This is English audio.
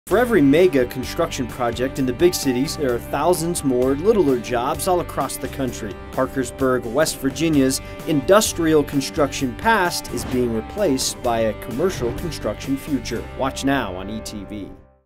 For every mega construction project in the big cities, there are thousands more littler jobs all across the country. Parkersburg, West Virginia's industrial construction past is being replaced by a commercial construction future. Watch now on ETV.